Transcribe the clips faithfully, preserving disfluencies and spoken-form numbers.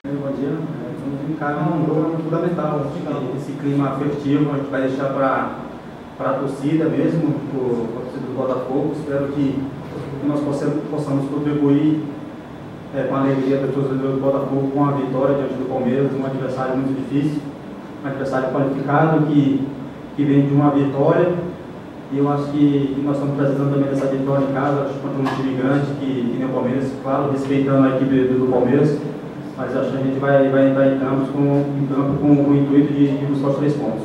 Bom dia. Estamos encarando um jogo fundamental. Esse clima festivo a gente vai deixar para a torcida mesmo, para a torcida do Botafogo. Espero que nós possamos, possamos contribuir é, com a alegria do torcedor do Botafogo com a vitória diante do Palmeiras, um adversário muito difícil, um adversário qualificado que, que vem de uma vitória. E eu acho que, que nós estamos precisando também dessa vitória em casa, acho que contra um time grande que, que nem o Palmeiras, claro, respeitando a equipe do, do Palmeiras. Mas acho que a gente vai, vai entrar em campo com, em campo com, com o intuito de, de buscar os três pontos.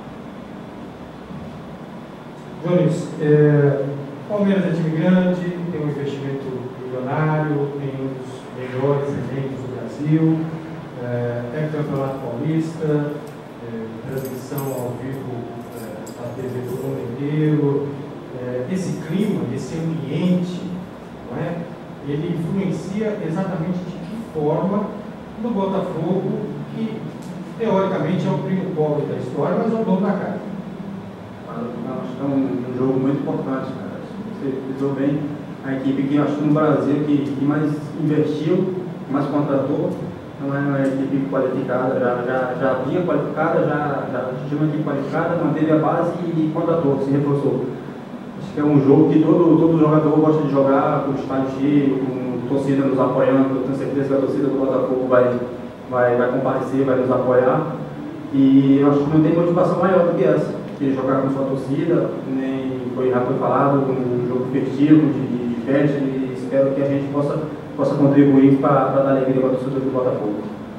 Jones, é, Palmeiras é time grande, tem um investimento milionário, tem um dos melhores elencos do Brasil, é, tem o Campeonato Paulista, é, transmissão ao vivo é, na T V do mundo inteiro. É, esse clima, esse ambiente, não é, ele influencia exatamente de que forma no Botafogo, que teoricamente é o primo pobre da história, mas é o dono da casa. Acho que é um, um jogo muito importante, cara. Você frisou bem a equipe que acho que no Brasil que, que mais investiu, mais contratou, não é uma equipe qualificada, já, já, já vinha qualificada, já, já tinha uma equipe qualificada, manteve a base e contratou, se reforçou. Acho que é um jogo que todo, todo jogador gosta de jogar, com o estádio cheio, com torcida nos apoiando. Eu tenho certeza que a torcida do Botafogo vai, vai, vai comparecer, vai nos apoiar. E eu acho que não tem motivação maior do que essa, que jogar com sua torcida, nem foi rápido falado, um jogo festivo, de, de festa, e espero que a gente possa, possa contribuir para dar alegria para a torcida do Botafogo.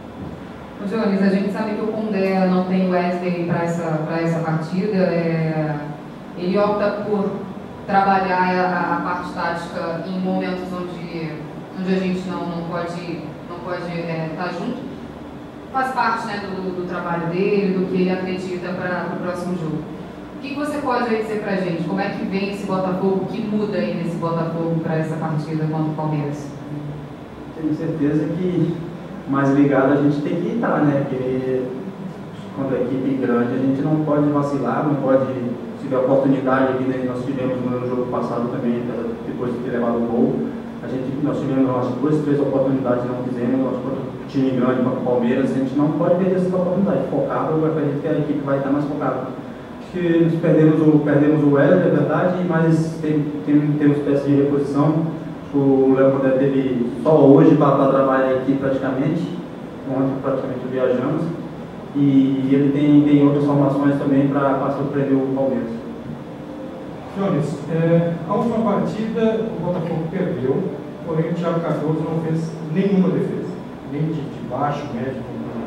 Ô, Jones, a gente sabe que o Pondé não tem o Wesley para essa, para essa partida, é, ele opta por trabalhar a, a parte tática em momentos onde, onde a gente não, não pode, não pode é, estar junto. Faz parte, né, do, do trabalho dele, do que ele acredita para o próximo jogo. O que você pode aí dizer para a gente? Como é que vem esse Botafogo? O que muda aí nesse Botafogo para essa partida contra o Palmeiras? Tenho certeza que mais ligado a gente tem que estar, né? Porque contra a equipe grande a gente não pode vacilar, não pode... Se tiver oportunidade que nós tivemos no jogo passado também, depois de ter levado o gol, a gente, nós tivemos umas duas, três oportunidades e não fizemos, nós contra um time grande, contra o Palmeiras, a gente não pode perder essa oportunidade. Focado, eu acredito que a equipe vai estar mais focada. Acho que nós perdemos o, perdemos o Wesley, é verdade, mas tem, tem, temos peças de reposição. O Léo Pondé teve só hoje para trabalhar a equipe praticamente, ontem praticamente viajamos. E ele tem, tem outras formações também para surpreender o Palmeiras. Jones, é, a última partida o Botafogo perdeu, porém o Thiago Cardoso não fez nenhuma defesa, nem de, de baixo, médio,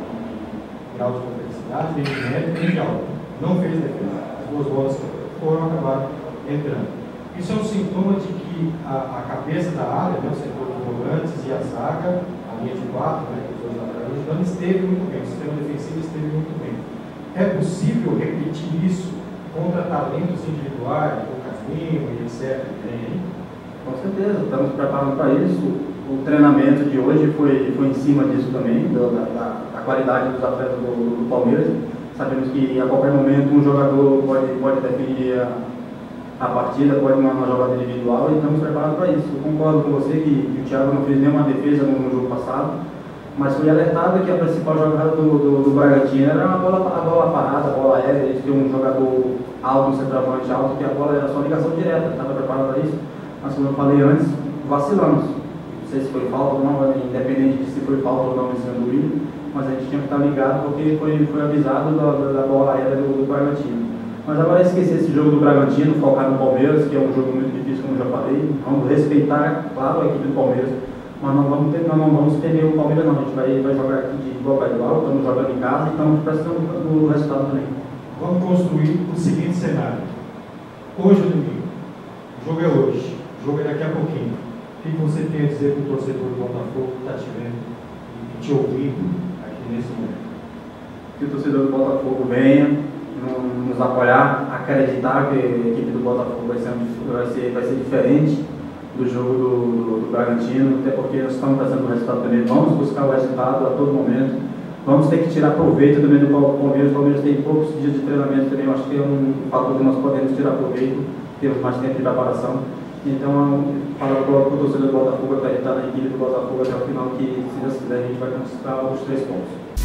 grau de complexidade, nem de médio, nem de alto. Não fez defesa. As duas bolas foram acabar entrando. Isso é um sintoma de que a, a cabeça da área, né, o setor de volantes e a zaga, a linha de quatro, né, os dois laterais, não esteve muito bem, o sistema defensivo esteve muito bem. É possível repetir isso contra talentos individuais, o Casimiro e etcétera? Tem? Com certeza, estamos preparando para isso. O treinamento de hoje foi, foi em cima disso também, da, da, da qualidade dos atletas do, do Palmeiras. Sabemos que a qualquer momento um jogador pode, pode definir a, a partida, pode uma, uma jogada individual, e estamos preparados para isso. Eu concordo com você que, que o Thiago não fez nenhuma defesa no, no jogo passado, mas foi alertado que a principal jogada do, do, do Bragantino era a bola, a bola parada, a bola aérea. Eles tinham um jogador alto, um centroavante alto, que a bola era só ligação direta, estava preparado para isso. Mas como eu falei antes, vacilamos. Não sei se foi falta ou não, independente de se foi falta ou não em cima do Willian, mas a gente tinha que estar ligado porque foi, foi avisado da, da bola aérea do, do Bragantino. Mas agora esquecer esse jogo do Bragantino, focar no Palmeiras, que é um jogo muito difícil, como eu já falei. Vamos respeitar, claro, a equipe do Palmeiras, mas não vamos, ter, não, não vamos temer o Palmeiras não. A gente vai, vai jogar aqui de igual para igual, estamos jogando em casa e estamos precisando do resultado também. Vamos construir o seguinte cenário. Hoje é domingo. O jogo é hoje. O jogo é daqui a pouquinho. O que você tem a dizer para o torcedor do Botafogo que está te vendo e te ouvindo aqui nesse momento? Que o torcedor do Botafogo venha nos apoiar, acreditar que a equipe do Botafogo vai ser, vai ser, vai ser diferente do jogo do, do, do Bragantino, até porque nós estamos trazendo o resultado também. Vamos buscar o resultado a todo momento. Vamos ter que tirar proveito também do Palmeiras. O Palmeiras tem poucos dias de treinamento também. Eu acho que é um fator que nós podemos tirar proveito. Temos mais tempo de preparação. Então, falar para o torcedor do Botafogo para ele estar na equipe do Botafogo até o final, que se Deus quiser a gente vai conquistar os três pontos.